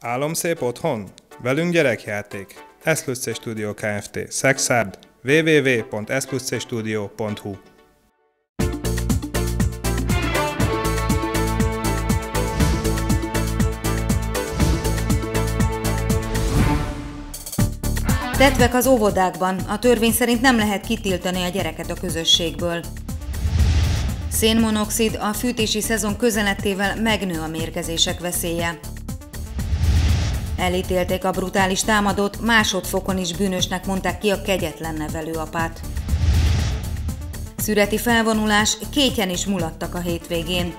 Álomszép otthon? Velünk gyerekjáték. S+C Studio Kft. Szexárd. www.spluscstudio.hu. Tetvek az óvodákban. A törvény szerint nem lehet kitiltani a gyereket a közösségből. Szénmonoxid, a fűtési szezon közelettével megnő a mérgezések veszélye. Elítélték a brutális támadót, másodfokon is bűnösnek mondták ki a kegyetlen nevelőapát. Szüreti felvonulás, kétjen is mulattak a hétvégén.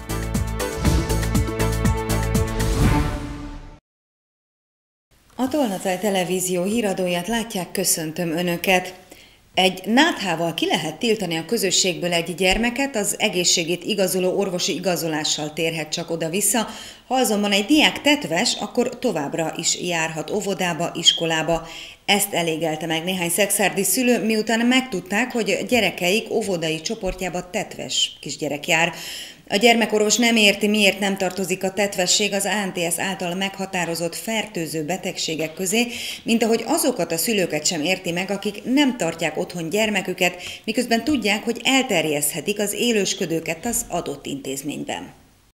A Tolnafel Televízió híradóját látják, köszöntöm Önöket! Egy náthával ki lehet tiltani a közösségből egy gyermeket, az egészségét igazoló orvosi igazolással térhet csak oda-vissza, ha azonban egy diák tetves, akkor továbbra is járhat óvodába, iskolába. Ezt elégelte meg néhány szexárdi szülő, miután megtudták, hogy gyerekeik óvodai csoportjába tetves kisgyerek jár. A gyermekorvos nem érti, miért nem tartozik a tetvesség az ANTS által meghatározott fertőző betegségek közé, mint ahogy azokat a szülőket sem érti meg, akik nem tartják otthon gyermeküket, miközben tudják, hogy elterjeszthetik az élősködőket az adott intézményben.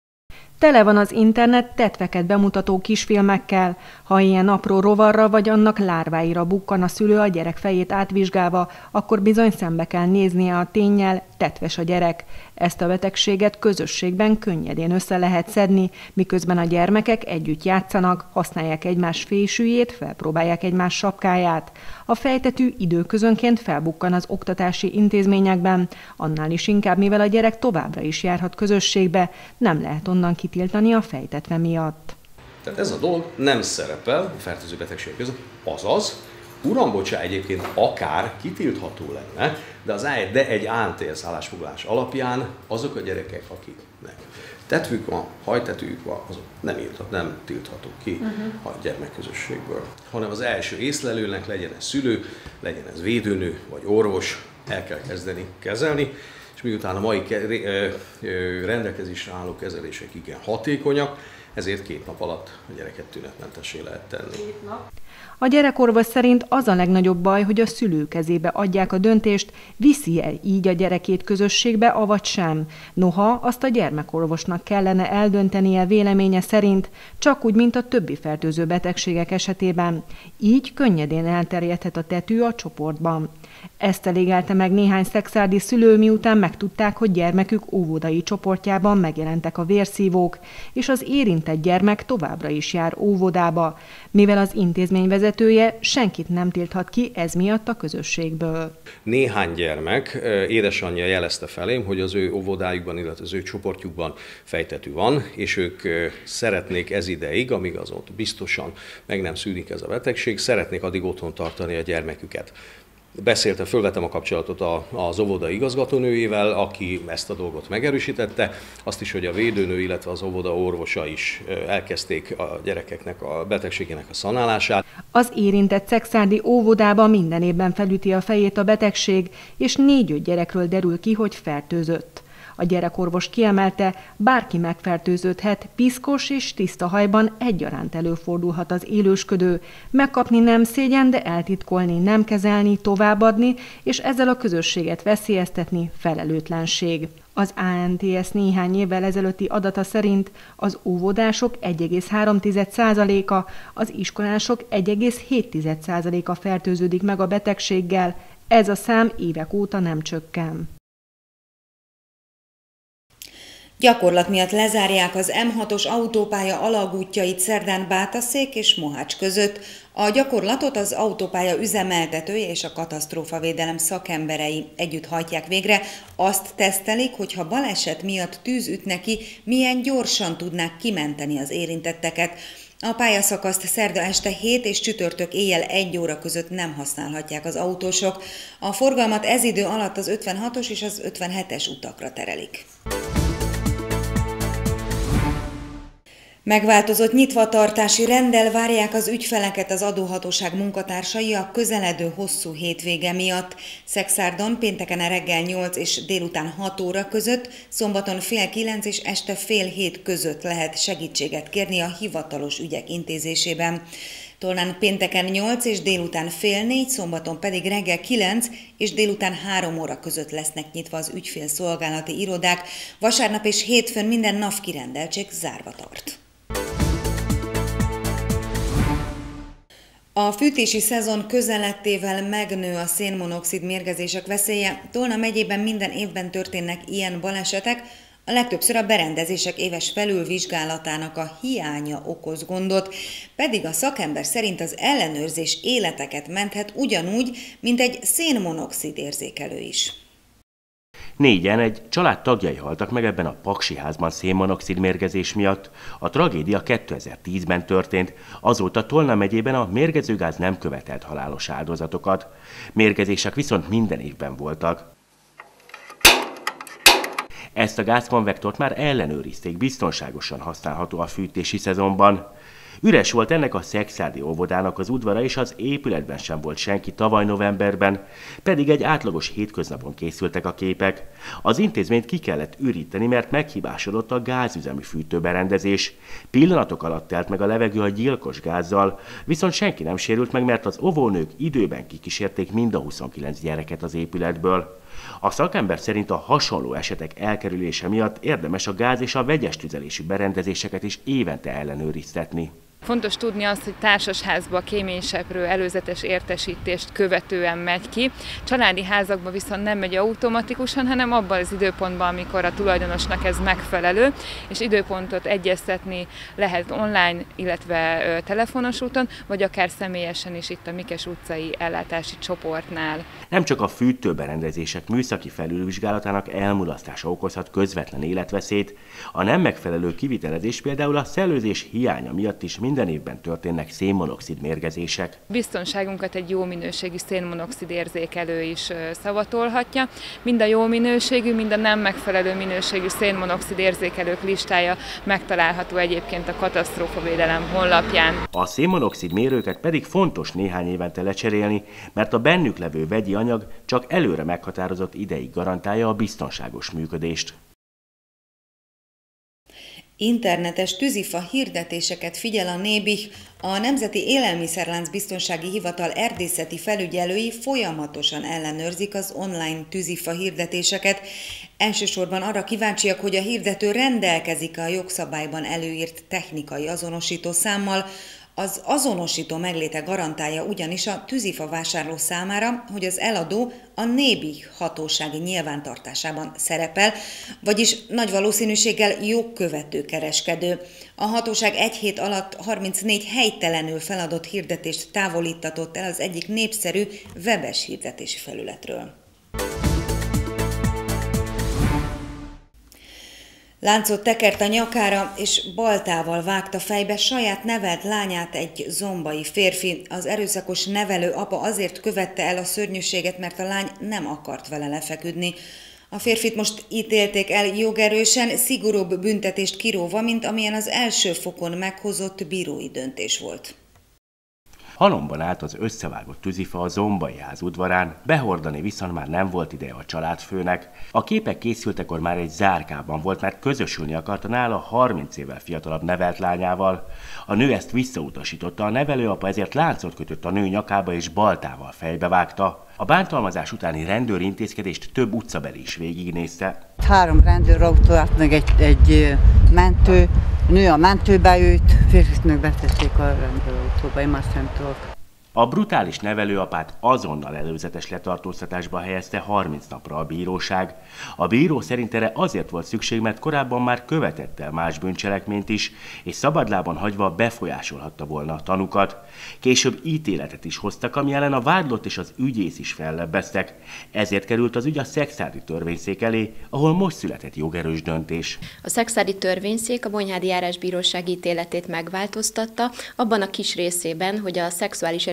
Tele van az internet tetveket bemutató kisfilmekkel. Ha ilyen apró rovarra vagy annak lárváira bukkan a szülő a gyerek fejét átvizsgálva, akkor bizony szembe kell néznie a ténnyel, tetves a gyerek. Ezt a betegséget közösségben könnyedén össze lehet szedni, miközben a gyermekek együtt játszanak, használják egymás fésűjét, felpróbálják egymás sapkáját. A fejtetű időközönként felbukkan az oktatási intézményekben, annál is inkább, mivel a gyerek továbbra is járhat közösségbe, nem lehet onnan kitiltani a fejtetve miatt. Tehát ez a dolog nem szerepel a fertőző betegség között, azaz, uram, bocsá, egyébként akár kitiltható lenne, de egy ANTS állásfoglalás alapján azok a gyerekek, akiknek tetvük van, hajtetőjük van, azok nem tilthatók ki a gyermekközösségből, hanem az első észlelőnek, legyen ez szülő, legyen ez védőnő vagy orvos, el kell kezdeni kezelni, és miután a mai rendelkezésre álló kezelések igen hatékonyak, ezért 2 nap alatt a gyereket tünetmentessé lehet tenni. 2 nap? A gyerekorvos szerint az a legnagyobb baj, hogy a szülő kezébe adják a döntést, viszi-e így a gyerekét közösségbe, avagy sem. Noha azt a gyermekorvosnak kellene eldöntenie véleménye szerint, csak úgy, mint a többi fertőző betegségek esetében. Így könnyedén elterjedhet a tetű a csoportban. Ezt elégelte meg néhány szexárdi szülő, miután megtudták, hogy gyermekük óvodai csoportjában megjelentek a vérszívók, és az érintett gyermek továbbra is jár óvodába, mivel az intézmény vezetője senkit nem tilthat ki ez miatt a közösségből. Néhány gyermek édesanyja jelezte felém, hogy az ő óvodájukban, illetve az ő csoportjukban fejtetű van, és ők szeretnék ez ideig, amíg az ott biztosan meg nem szűnik ez a betegség, szeretnék addig otthon tartani a gyermeküket. Fölvettem a kapcsolatot az óvoda igazgatónőjével, aki ezt a dolgot megerősítette, azt is, hogy a védőnő, illetve az óvoda orvosa is elkezdték a gyerekeknek a betegségének a szanálását. Az érintett szexárdi óvodában minden évben felüti a fejét a betegség, és 4-5 gyerekről derül ki, hogy fertőzött. A gyerekorvos kiemelte, bárki megfertőződhet, piszkos és tiszta hajban egyaránt előfordulhat az élősködő. Megkapni nem szégyen, de eltitkolni, nem kezelni, továbbadni, és ezzel a közösséget veszélyeztetni felelőtlenség. Az ANTS néhány évvel ezelőtti adata szerint az óvodások 1,3%-a, az iskolások 1,7%-a fertőződik meg a betegséggel. Ez a szám évek óta nem csökken. Gyakorlat miatt lezárják az M6-os autópálya alagútjait szerdán Bátaszék és Mohács között. A gyakorlatot az autópálya üzemeltetője és a katasztrófavédelem szakemberei együtt hajtják végre. Azt tesztelik, hogy ha baleset miatt tűz üt neki, milyen gyorsan tudnák kimenteni az érintetteket. A pályaszakaszt szerda este 7 és csütörtök éjjel 1 óra között nem használhatják az autósok. A forgalmat ez idő alatt az 56-os és az 57-es utakra terelik. Megváltozott nyitvatartási renddel várják az ügyfeleket az adóhatóság munkatársai a közeledő hosszú hétvége miatt. Szekszárdon pénteken reggel 8 és délután 6 óra között, szombaton fél 9 és este fél 7 között lehet segítséget kérni a hivatalos ügyek intézésében. Tolnán pénteken 8 és délután fél 4, szombaton pedig reggel 9 és délután 3 óra között lesznek nyitva az ügyfélszolgálati irodák, vasárnap és hétfőn minden NAV kirendeltség zárva tart. A fűtési szezon közelettével megnő a szénmonoxid mérgezések veszélye. Tolna megyében minden évben történnek ilyen balesetek, a legtöbbször a berendezések éves felülvizsgálatának a hiánya okoz gondot, pedig a szakember szerint az ellenőrzés életeket menthet ugyanúgy, mint egy szénmonoxid érzékelő is. 4-en egy család tagjai haltak meg ebben a Paksi házban szénmonoxid mérgezés miatt. A tragédia 2010-ben történt, azóta Tolna megyében a mérgezőgáz nem követelt halálos áldozatokat. Mérgezések viszont minden évben voltak. Ezt a gázkonvektort már ellenőrizték, biztonságosan használható a fűtési szezonban. Üres volt ennek a szekszárdi óvodának az udvara, és az épületben sem volt senki tavaly novemberben, pedig egy átlagos hétköznapon készültek a képek. Az intézményt ki kellett üríteni, mert meghibásodott a gázüzemű fűtőberendezés. Pillanatok alatt telt meg a levegő a gyilkos gázzal, viszont senki nem sérült meg, mert az óvónők időben kikísérték mind a 29 gyereket az épületből. A szakember szerint a hasonló esetek elkerülése miatt érdemes a gáz és a vegyes tüzelésű berendezéseket is évente ellenőriztetni. Fontos tudni azt, hogy társasházba a kéményseprő előzetes értesítést követően megy ki. Családi házakban viszont nem megy automatikusan, hanem abban az időpontban, amikor a tulajdonosnak ez megfelelő, és időpontot egyeztetni lehet online, illetve telefonos úton, vagy akár személyesen is itt a Mikes utcai ellátási csoportnál. Nem csak a fűtőberendezések műszaki felülvizsgálatának elmulasztása okozhat közvetlen életveszélyt, a nem megfelelő kivitelezés például a szellőzés hiánya miatt is minden évben történnek szénmonoxid mérgezések. Biztonságunkat egy jó minőségű szénmonoxid érzékelő is szavatolhatja. Mind a jó minőségű, mind a nem megfelelő minőségű szénmonoxid érzékelők listája megtalálható egyébként a katasztrófavédelem honlapján. A szénmonoxid mérőket pedig fontos néhány évente lecserélni, mert a bennük levő vegyi anyag csak előre meghatározott ideig garantálja a biztonságos működést. Internetes tűzifa hirdetéseket figyel a Nébih, a Nemzeti Élelmiszerlánc Biztonsági Hivatal erdészeti felügyelői folyamatosan ellenőrzik az online tűzifa hirdetéseket. Elsősorban arra kíváncsiak, hogy a hirdető rendelkezik a jogszabályban előírt technikai azonosító számmal. Az azonosító megléte garantálja ugyanis a tűzifa vásárló számára, hogy az eladó a Nébih hatósági nyilvántartásában szerepel, vagyis nagy valószínűséggel jogkövető kereskedő. A hatóság egy hét alatt 34 helytelenül feladott hirdetést távolítatott el az egyik népszerű webes hirdetési felületről. Láncot tekert a nyakára, és baltával vágta fejbe saját nevelt lányát egy zombai férfi. Az erőszakos nevelő apa azért követte el a szörnyűséget, mert a lány nem akart vele lefeküdni. A férfit most ítélték el jogerősen, szigorúbb büntetést kiróva, mint amilyen az első fokon meghozott bírói döntés volt. Halomban állt az összevágott tűzifa a Zombai ház udvarán, behordani viszont már nem volt ideje a családfőnek. A képek készültekor már egy zárkában volt, mert közösülni akarta nála 30 évvel fiatalabb nevelt lányával. A nő ezt visszautasította, a nevelőapa ezért láncot kötött a nő nyakába és baltával fejbevágta. A bántalmazás utáni rendőri intézkedést több utcabeli is végignézte. 3 rendőrautó, meg egy mentő, nő a mentőbe ült, férfit meg betették a rendőrautóba, én azt nem tudok. A brutális nevelőapát azonnal előzetes letartóztatásba helyezte 30 napra a bíróság. A bíró szerint erre azért volt szükség, mert korábban már követett el más bűncselekményt is, és szabadlábon hagyva befolyásolhatta volna a tanukat. Később ítéletet is hoztak, ami ellen a vádlott és az ügyész is fellebbeztek. Ezért került az ügy a szekszárdi törvényszék elé, ahol most született jogerős döntés. A szekszárdi törvényszék a Bonyhádi Járásbíróság ítéletét megváltoztatta, abban a kis részében, hogy a szexuális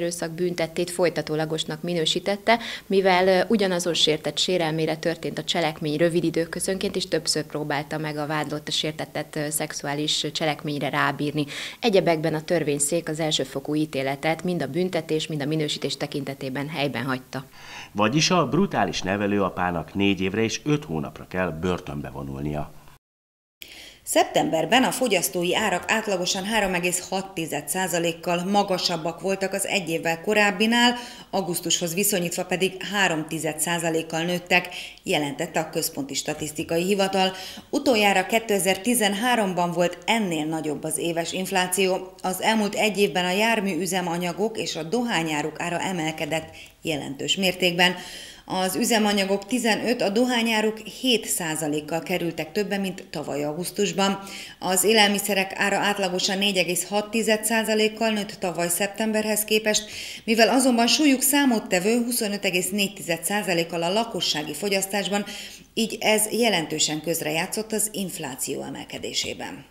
erőszak büntettét folytatólagosnak minősítette, mivel ugyanazon sértett sérelmére történt a cselekmény rövid időközönként, és többször próbálta meg a vádlott a sértettet szexuális cselekményre rábírni. Egyebekben a törvényszék az elsőfokú ítéletet mind a büntetés, mind a minősítés tekintetében helyben hagyta. Vagyis a brutális nevelőapának 4 évre és 5 hónapra kell börtönbe vonulnia. Szeptemberben a fogyasztói árak átlagosan 3,6%-kal magasabbak voltak az egy évvel korábbinál, augusztushoz viszonyítva pedig 3,1%-kal nőttek, jelentette a Központi Statisztikai Hivatal. Utoljára 2013-ban volt ennél nagyobb az éves infláció. Az elmúlt egy évben a járműüzemanyagok és a dohányáruk ára emelkedett jelentős mértékben. Az üzemanyagok 15, a dohányáruk 7%-kal kerültek többen, mint tavaly augusztusban. Az élelmiszerek ára átlagosan 4,6%-kal nőtt tavaly szeptemberhez képest, mivel azonban súlyuk számottevő 25,4%-kal a lakossági fogyasztásban, így ez jelentősen közrejátszott az infláció emelkedésében.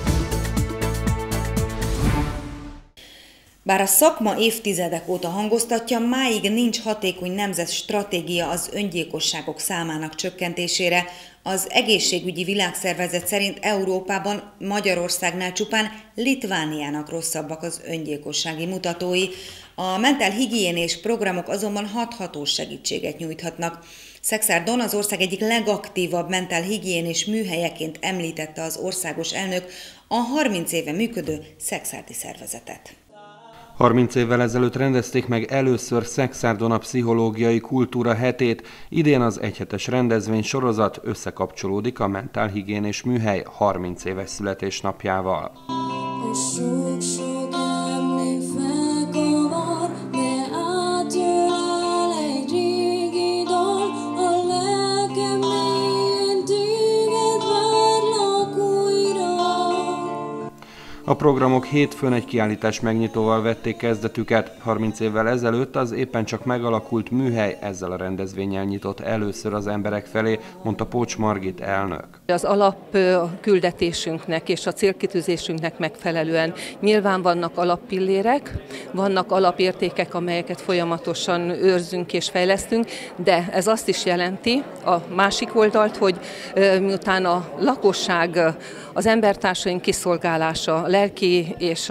Bár a szakma évtizedek óta hangoztatja, máig nincs hatékony nemzetstratégia az öngyilkosságok számának csökkentésére. Az Egészségügyi Világszervezet szerint Európában Magyarországnál csupán Litvániának rosszabbak az öngyilkossági mutatói. A mentálhigiénés programok azonban hathatós segítséget nyújthatnak. Szekszárdon az ország egyik legaktívabb mentálhigiénés műhelyeként említette az országos elnök a 30 éve működő Szekszárdi szervezetet. 30 évvel ezelőtt rendezték meg először Szekszárdon a pszichológiai kultúra hetét. Idén az egyhetes rendezvény sorozat összekapcsolódik a mentálhigiénés műhely 30 éves születésnapjával. A programok hétfőn egy kiállítás megnyitóval vették kezdetüket. 30 évvel ezelőtt az éppen csak megalakult műhely ezzel a rendezvénnyel nyitott először az emberek felé, mondta Pócs Margit elnök. Az alapküldetésünknek és a célkitűzésünknek megfelelően nyilván vannak alappillérek, vannak alapértékek, amelyeket folyamatosan őrzünk és fejlesztünk, de ez azt is jelenti a másik oldalt, hogy miután a lakosság, az embertársaink kiszolgálása, lelki és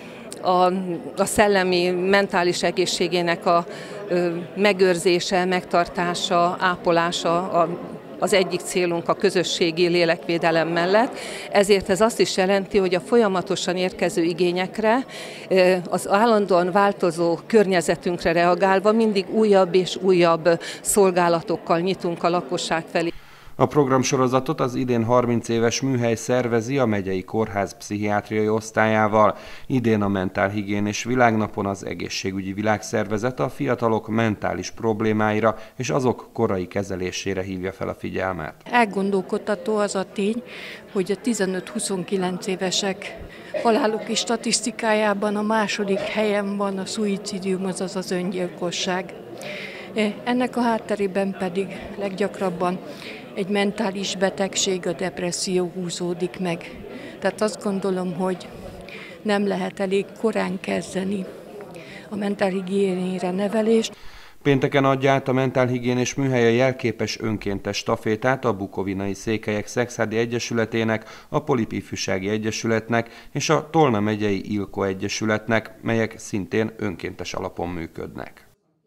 a szellemi, mentális egészségének a megőrzése, megtartása, ápolása az egyik célunk a közösségi lélekvédelem mellett. Ezért ez azt is jelenti, hogy a folyamatosan érkező igényekre, az állandóan változó környezetünkre reagálva mindig újabb és újabb szolgálatokkal nyitunk a lakosság felé. A programsorozatot az idén 30 éves műhely szervezi a megyei kórház pszichiátriai osztályával. Idén a Mentálhigiénés Világnapon az Egészségügyi Világszervezet a fiatalok mentális problémáira és azok korai kezelésére hívja fel a figyelmet. Elgondolkodtató az a tény, hogy a 15-29 évesek haláloki statisztikájában a második helyen van a szuicidium, azaz az öngyilkosság. Ennek a hátterében pedig leggyakrabban egy mentális betegség, a depresszió húzódik meg. Tehát azt gondolom, hogy nem lehet elég korán kezdeni a mentálhigiénére nevelést. Pénteken adja át a Mentálhigiénés műhely a jelképes önkéntes stafétát a Bukovinai Székelyek Szekszárdi Egyesületének, a Polip Ifjúsági Egyesületnek és a Tolna megyei Ilko Egyesületnek, melyek szintén önkéntes alapon működnek.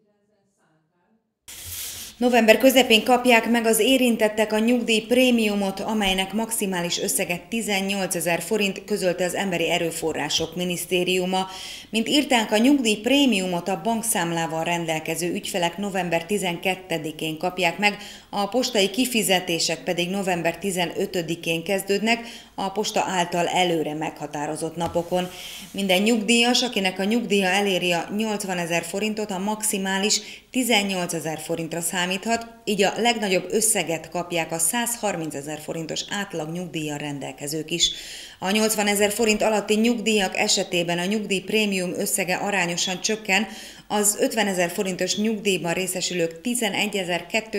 November közepén kapják meg az érintettek a nyugdíjprémiumot, amelynek maximális összege 18 000 forint, közölte az Emberi Erőforrások Minisztériuma. Mint írták, a nyugdíjprémiumot a bankszámlával rendelkező ügyfelek november 12-én kapják meg, a postai kifizetések pedig november 15-én kezdődnek, a posta által előre meghatározott napokon. Minden nyugdíjas, akinek a nyugdíja eléri a 80 000 forintot, a maximális 18 000 forintra számíthat, így a legnagyobb összeget kapják a 130 000 forintos átlag nyugdíjjal rendelkezők is. A 80 000 forint alatti nyugdíjak esetében a nyugdíjprémium összege arányosan csökken, az 50 000 forintos nyugdíjban részesülők 11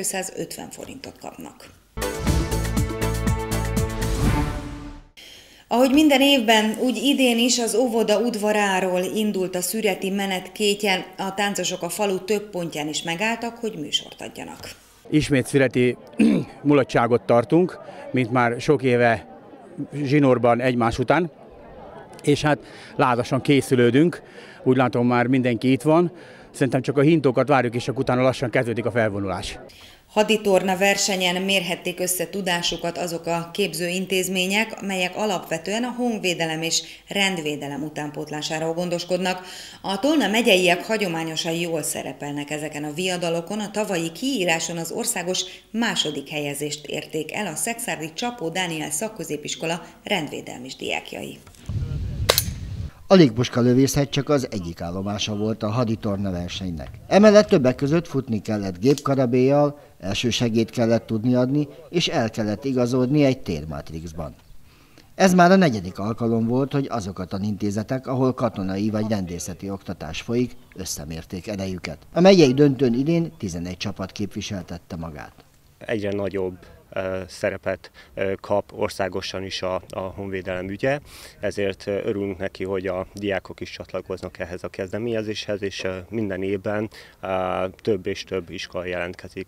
250 forintot kapnak. Ahogy minden évben, úgy idén is az óvoda udvaráról indult a szüreti menet kétje, a táncosok a falu több pontján is megálltak, hogy műsort adjanak. Ismét szüreti mulatságot tartunk, mint már sok éve zsinórban egymás után, és hát lázasan készülődünk, úgy látom már mindenki itt van, szerintem csak a hintókat várjuk, és akkor utána lassan kezdődik a felvonulás. Haditorna versenyen mérhették össze tudásukat azok a képzőintézmények, melyek alapvetően a honvédelem és rendvédelem utánpótlásáról gondoskodnak. A Tolna megyeiek hagyományosan jól szerepelnek ezeken a viadalokon, a tavalyi kiíráson az országos második helyezést érték el a szekszárdi Csapó Dániel szakközépiskola rendvédelmis diákjai. A légpuska lövészet csak az egyik állomása volt a haditorna versenynek. Emellett többek között futni kellett gépkarabéllyal, elsősegélyt kellett tudni adni, és el kellett igazodni egy térmatrixban. Ez már a 4. alkalom volt, hogy azok a tanintézetek, ahol katonai vagy rendészeti oktatás folyik, összemérték erejüket. A megyei döntőn idén 11 csapat képviseltette magát. Egyre nagyobb szerepet kap országosan is a honvédelem ügye, ezért örülünk neki, hogy a diákok is csatlakoznak ehhez a kezdeményezéshez, és minden évben több és több iskola jelentkezik.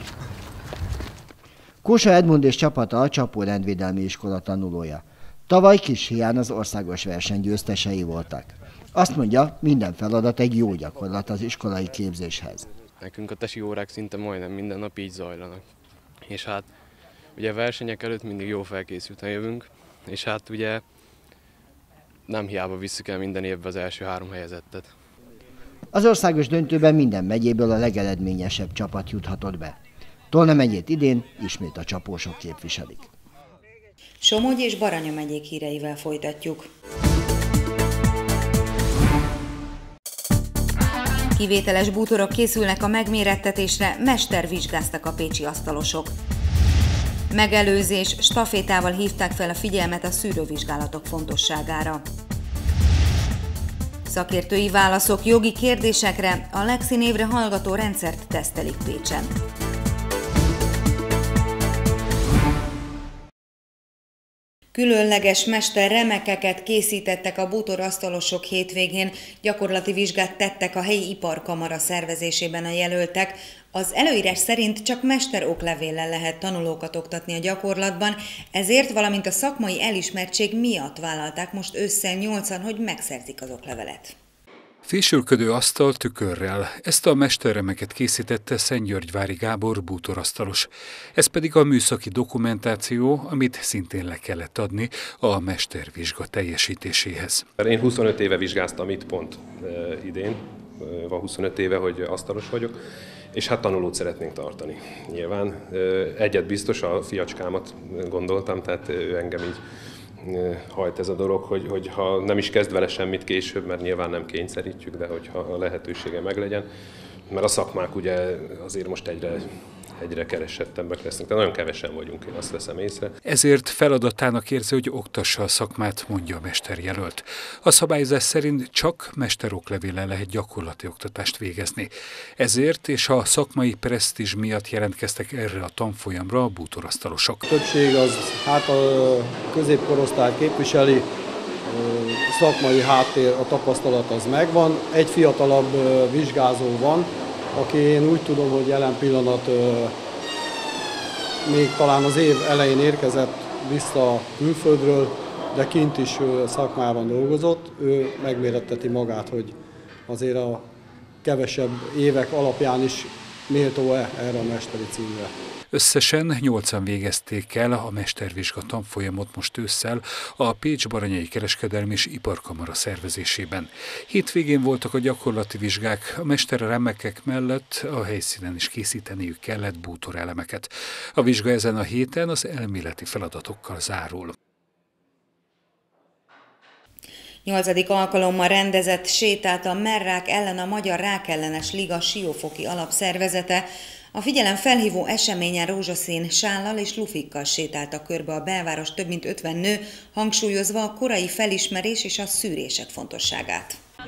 Kósa Edmund és csapata a Csapó rendvédelmi iskola tanulója. Tavaly Kishián az országos verseny győztesei voltak. Azt mondja, minden feladat egy jó gyakorlat az iskolai képzéshez. Nekünk a tesi órák szinte majdnem minden nap így zajlanak. És hát ugye a versenyek előtt mindig jó felkészülten jövünk, és hát ugye nem hiába visszük el minden évben az első 3 helyezettet. Az országos döntőben minden megyéből a legeredményesebb csapat juthatott be. Tolna megyét idén ismét a csapósok képviselik. Somogy és Baranya megyék híreivel folytatjuk. Kivételes bútorok készülnek a megmérettetésre, mestervizsgáztak a pécsi asztalosok. Megelőzés, stafétával hívták fel a figyelmet a szűrővizsgálatok fontosságára. Szakértői válaszok jogi kérdésekre, a Lexi névre hallgató rendszert tesztelik Pécsen. Különleges mesterremekeket készítettek a bútorasztalosok hétvégén, gyakorlati vizsgát tettek a helyi iparkamara szervezésében a jelöltek. Az előírás szerint csak mesteroklevéllel lehet tanulókat oktatni a gyakorlatban, ezért, valamint a szakmai elismertség miatt vállalták most ősszel 8-an, hogy megszerzik az oklevelet. Fésülködő asztal tükörrel. Ezt a mesterremeket készítette Szentgyörgyvári Gábor bútorasztalos. Ez pedig a műszaki dokumentáció, amit szintén le kellett adni a mestervizsga teljesítéséhez. Én 25 éve vizsgáztam itt pont idén, van 25 éve, hogy asztalos vagyok, és hát tanulót szeretnénk tartani. Nyilván egyet biztos, a fiacskámat gondoltam, tehát ő engem így hajt ez a dolog, hogy ha nem is kezd vele semmit később, mert nyilván nem kényszerítjük, de hogyha a lehetősége meglegyen, mert a szakmák ugye azért most egyre keresettebbek lesznek, de nagyon kevesen vagyunk, én azt veszem észre. Ezért feladatának érzi, hogy oktassa a szakmát, mondja a mesterjelölt. A szabályozás szerint csak mesteroklevéllel lehet gyakorlati oktatást végezni. Ezért és a szakmai presztízs miatt jelentkeztek erre a tanfolyamra a bútorasztalosok. A többség az hát a középkorosztályt képviseli, szakmai háttér, a tapasztalat az megvan. Egy fiatalabb vizsgázó van, aki én úgy tudom, hogy jelen pillanat még talán az év elején érkezett vissza külföldről, de kint is szakmában dolgozott. Ő megméretteti magát, hogy azért a kevesebb évek alapján is méltó-e erre a mesteri címre. Összesen 8-an végezték el a mestervizsga tanfolyamot most ősszel a Pécs-Baranyai Kereskedelmi és Iparkamara szervezésében. Hétvégén voltak a gyakorlati vizsgák, a mesterremekek mellett a helyszínen is készíteniük kellett bútorelemeket. A vizsga ezen a héten az elméleti feladatokkal zárul. 8. alkalommal rendezett sétát a Merrák ellen a Magyar Rákellenes Liga Siófoki alapszervezete. A figyelem felhívó eseményen rózsaszín sállal és lufikkal sétáltak körbe a belváros több mint 50 nő, hangsúlyozva a korai felismerés és a szűrések fontosságát.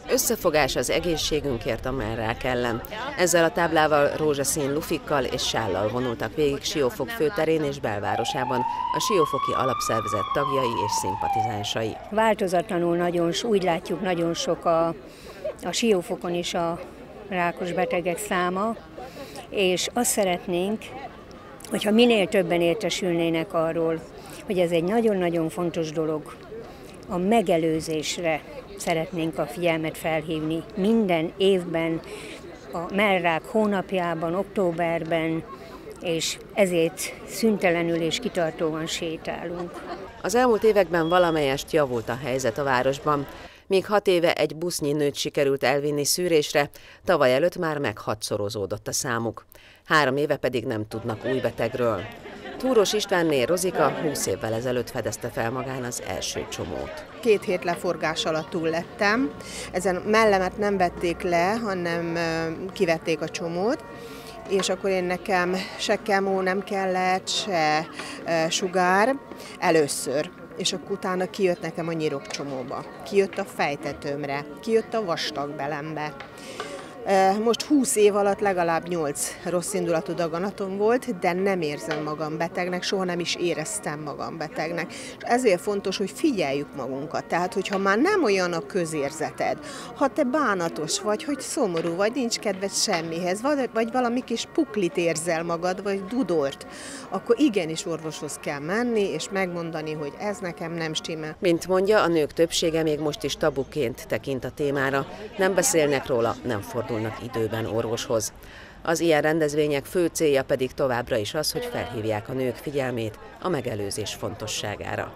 Összefogás az egészségünkért a mellrák ellen. Ezzel a táblával rózsaszín lufikkal és sállal vonultak végig Siófok főterén és belvárosában a Siófoki Alapszervezet tagjai és szimpatizánsai. Változatlanul úgy látjuk, nagyon sok a Siófokon is a rákos betegek száma, és azt szeretnénk, hogyha minél többen értesülnének arról, hogy ez egy nagyon-nagyon fontos dolog, a megelőzésre szeretnénk a figyelmet felhívni. Minden évben, a mellrák hónapjában, októberben, és ezért szüntelenül és kitartóan sétálunk. Az elmúlt években valamelyest javult a helyzet a városban. Még 6 éve egy busznyi nőt sikerült elvinni szűrésre, tavaly előtt már meghatszorozódott a számuk. 3 éve pedig nem tudnak új betegről. Túros Istvánné Rozika 20 évvel ezelőtt fedezte fel magán az első csomót. 2 hét leforgás alatt túl lettem. Ezen mellemet nem vették le, hanem kivették a csomót. És akkor nekem se kemó nem kellett, se sugár először. És akkor utána kijött nekem a nyirokcsomóba, kijött a fejtetőmre, kijött a vastagbelembe. Most 20 év alatt legalább 8 rosszindulatú daganatom volt, de nem érzem magam betegnek, soha nem is éreztem magam betegnek. És ezért fontos, hogy figyeljük magunkat. Tehát, hogyha már nem olyan a közérzeted, ha te bánatos vagy, hogy szomorú vagy, nincs kedved semmihez, vagy valami kis puklit érzel magad, vagy dudort, akkor igenis orvoshoz kell menni, és megmondani, hogy ez nekem nem stimmel. Mint mondja, a nők többsége még most is tabuként tekint a témára. Nem beszélnek róla, nem fordulnak időben orvoshoz. Az ilyen rendezvények fő célja pedig továbbra is az, hogy felhívják a nők figyelmét a megelőzés fontosságára.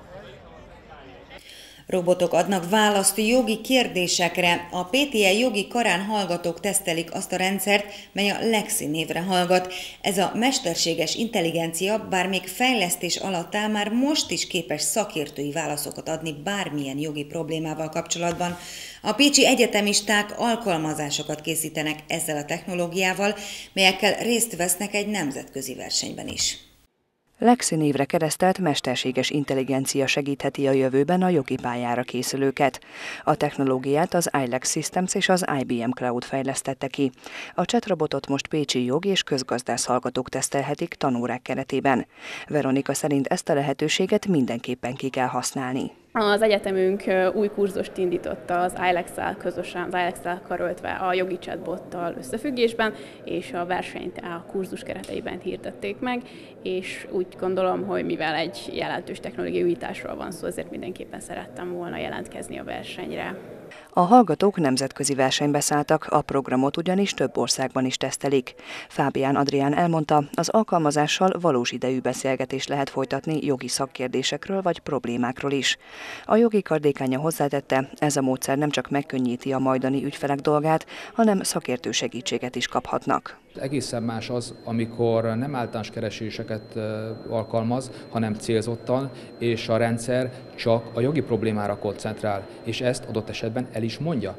Robotok adnak választ jogi kérdésekre. A PTE jogi karán hallgatók tesztelik azt a rendszert, mely a Lexi névre hallgat. Ez a mesterséges intelligencia, bár még fejlesztés alatt áll, már most is képes szakértői válaszokat adni bármilyen jogi problémával kapcsolatban. A pécsi egyetemisták alkalmazásokat készítenek ezzel a technológiával, melyekkel részt vesznek egy nemzetközi versenyben is. Lexi névre keresztelt mesterséges intelligencia segítheti a jövőben a jogi pályára készülőket. A technológiát az iLex Systems és az IBM Cloud fejlesztette ki. A chatrobotot most pécsi jog- és közgazdász hallgatók tesztelhetik tanórák keretében. Veronika szerint ezt a lehetőséget mindenképpen ki kell használni. Az egyetemünk új kurzust indította az iLex-szel közösen, az iLex-szel karöltve a jogi chatbottal összefüggésben, és a versenyt a kurzus kereteiben hirdették meg, és úgy gondolom, hogy mivel egy jelentős technológiai újításról van szó, ezért mindenképpen szerettem volna jelentkezni a versenyre. A hallgatók nemzetközi versenybe szálltak, a programot ugyanis több országban is tesztelik. Fábián Adrián elmondta, az alkalmazással valós idejű beszélgetést lehet folytatni jogi szakkérdésekről vagy problémákról is. A jogi kar dékánya hozzátette, ez a módszer nem csak megkönnyíti a majdani ügyfelek dolgát, hanem szakértő segítséget is kaphatnak. Egészen más az, amikor nem általános kereséseket alkalmaz, hanem célzottan, és a rendszer csak a jogi problémára koncentrál, és ezt adott esetben el is mondja.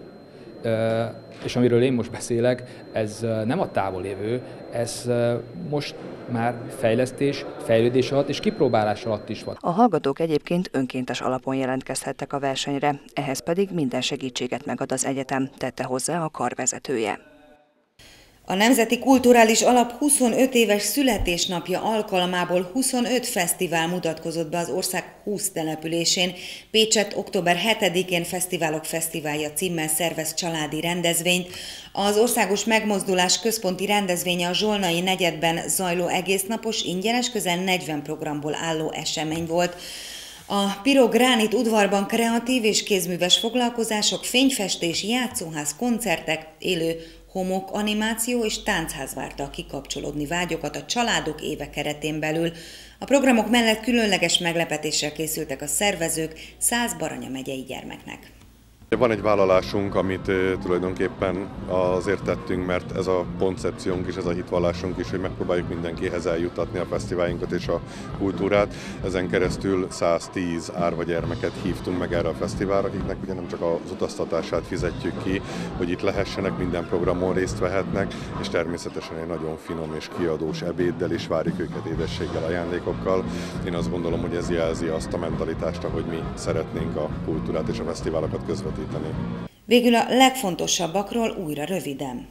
És amiről én most beszélek, ez nem a távolévő, ez most már fejlődés alatt és kipróbálás alatt is van. A hallgatók egyébként önkéntes alapon jelentkezhettek a versenyre, ehhez pedig minden segítséget megad az egyetem, tette hozzá a kar vezetője. A Nemzeti Kulturális Alap 25 éves születésnapja alkalmából 25 fesztivál mutatkozott be az ország 20 településén. Pécset október 7-én Fesztiválok Fesztiválja címmel szervez családi rendezvényt. Az Országos Megmozdulás központi rendezvénye a Zsolnai negyedben zajló egésznapos, ingyenes, közel 40 programból álló esemény volt. A Pirogránit udvarban kreatív és kézműves foglalkozások, fényfestés, játszóház, koncertek, élő homok animáció és táncház várta kikapcsolódni vágyokat a családok éve keretén belül. A programok mellett különleges meglepetéssel készültek a szervezők 100 Baranya megyei gyermeknek. Van egy vállalásunk, amit tulajdonképpen azért tettünk, mert ez a koncepciónk és ez a hitvallásunk is, hogy megpróbáljuk mindenkihez eljutatni a fesztiválunkat és a kultúrát. Ezen keresztül 110 árva gyermeket hívtunk meg erre a fesztiválra, akiknek ugye nem csak az utaztatását fizetjük ki, hogy itt lehessenek, minden programon részt vehetnek, és természetesen egy nagyon finom és kiadós ebéddel is várjuk őket, édességgel, ajándékokkal. Én azt gondolom, hogy ez jelzi azt a mentalitást, ahogy mi szeretnénk a kultúrát és a fesztiválokat közvetíteni. Végül a legfontosabbakról újra röviden.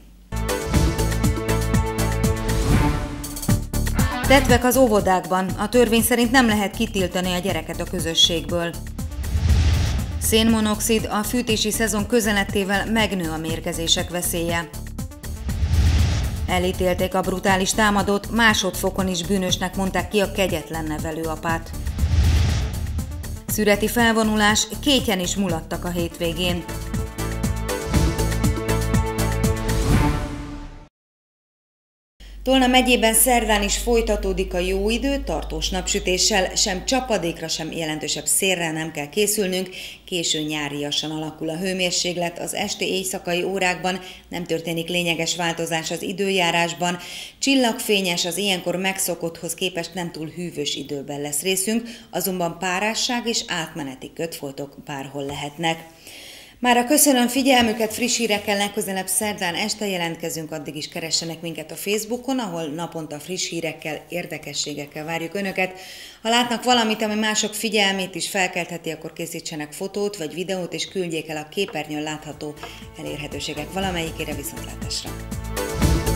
Tetvek az óvodákban. A törvény szerint nem lehet kitiltani a gyereket a közösségből. Szénmonoxid, a fűtési szezon közelettével megnő a mérgezések veszélye. Elítélték a brutális támadót, másodfokon is bűnösnek mondták ki a kegyetlen nevelőapát. Szüreti felvonulás, kétjen is mulattak a hétvégén. Tolna megyében szerdán is folytatódik a jó idő, tartós napsütéssel, sem csapadékra, sem jelentősebb szélre nem kell készülnünk, késő nyáriasan alakul a hőmérséklet, az esti-éjszakai órákban nem történik lényeges változás az időjárásban, csillagfényes, az ilyenkor megszokotthoz képest nem túl hűvös időben lesz részünk, azonban párásság és átmeneti kötfoltok bárhol lehetnek. Mára köszönöm figyelmüket, friss hírekkel legközelebb szerdán este jelentkezünk, addig is keressenek minket a Facebookon, ahol naponta friss hírekkel, érdekességekkel várjuk Önöket. Ha látnak valamit, ami mások figyelmét is felkeltheti, akkor készítsenek fotót vagy videót, és küldjék el a képernyőn látható elérhetőségek valamelyikére. Viszontlátásra!